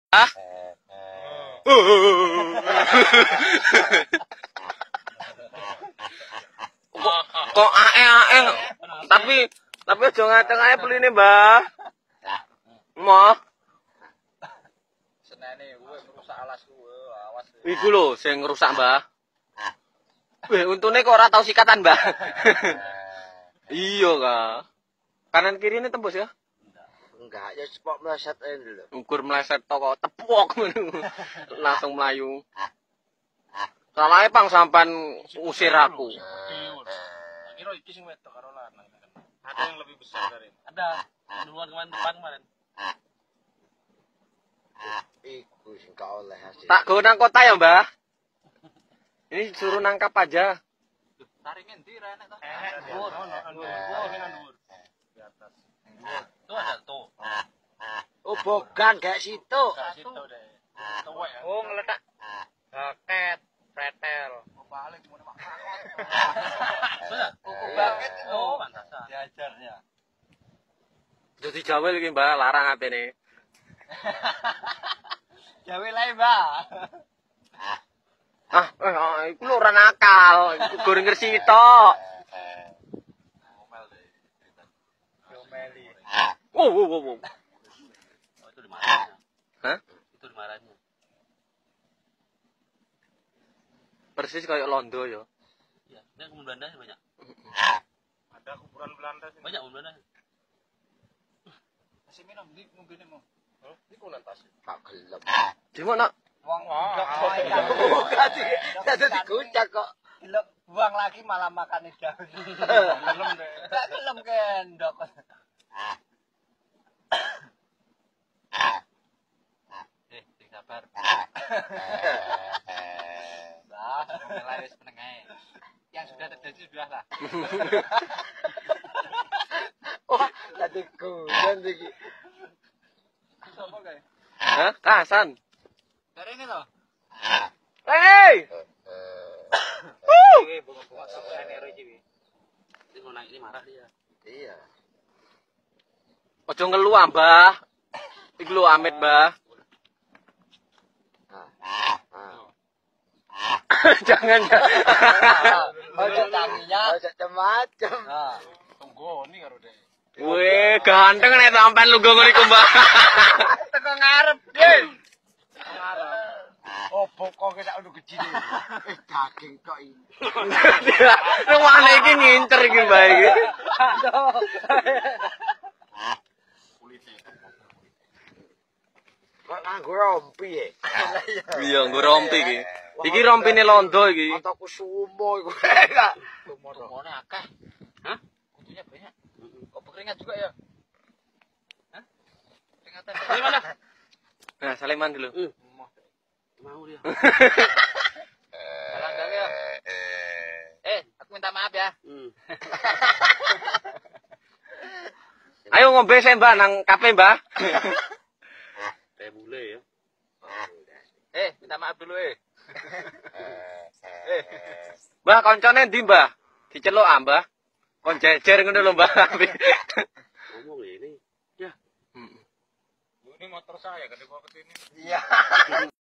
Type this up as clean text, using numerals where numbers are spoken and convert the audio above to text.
Ah? Kok ae tapi aja ngateng-ae beline, Mbah. Moh. Senene kowe merusak alasku, awas. Iku lho sing ngrusak, Mbah. Weh, untune kok ora tau sikatan, Mbah. Iya, Kak. Kanan kiri ini tembus ya? Enggak, ya cepok meleset ae lho. Ukur meleset toko tepok langsung melayu. Salahnya pang sampan usir aku. Kira iki sing wedok karo lanang. Ada yang lebih besar dari ini. Ada. Duluan kemarin. Iku sing gak oleh hasil. Tak go nang kota ya, Mbah. Ini suruh nangkap aja. Tarik ngendi ra enak to? Dhuwur. Dhuwur. Di atas. Tuh ada tuh. Oh, bogan gak situ. Situ deh. Tuwek. Oh, ngeletak baket, pretel. Balik mau mak rakot. Kuku baket itu pantasan. Diajarnya. Jadi Jawa lagi, Mbah, larang atene. Jawa lae, Mbak. Iku lho ora nakal, iku goreng ngersi tok. Ngomel deh. Yomeli. Wow. Oh, itu dimarahin. Hah? Itu dimarahin. Persis kayak londo ya. Iya, ini kuburan Belanda banyak. Ada kuburan Belanda sini. Banyak kuburan Belanda. Masih minum di mobilnya mau. Ini kunan tas. Gak gelem. Di mana? Wong Dadi dikucak kok. buang lagi malah makan daun. Gelem deh. Gak gelem kendok. Sabar. Lah, Mulai wis menengah. Yang sudah terjadi sudahlah. Wah, dadi kudan iki. sopo kae? Hah? Kasan. Dari ini loh. Hei! Iki bunga-bunga sopo enero iki. Ini mau naik ini marah dia. Iya. Ojo ngelu, Mbah. Iku lho Amit, Mbah. Jangan. Ojo tanginya, ojo macem. Nah, tunggu ini karo deh. Weh, ganteng nek sampean lu ngono iku, Mbah. Teko ngarep, Dek. Oh, pokok kita udah kecil. Daging kok ini. Nang mana iki ngincer iki, Mbah iki. Kok nganggo rompi ya? Iya, nggo rompi iki. Iki rompine londo iki. Otakku sumo iku. Enggak. Tumornya akeh. Hah? Kutunya banyak. Kok berkeringat juga ya? Hah? Keringatan. Ini mana? Nah, Saleman dulu. Mau dia. Jalan kali ya. Aku minta maaf ya. Ayo ngombe saya, Mbah, nang kafe, Mbah. Kayak bule ya. Minta maaf dulu Mbah, koncone ndi, Mbah? Diceluk ah, Mbah. Kon jejer ngono lho, Mbah. Ngomong ini. Ya. Ini motor saya kan dibawa ke sini. Iya.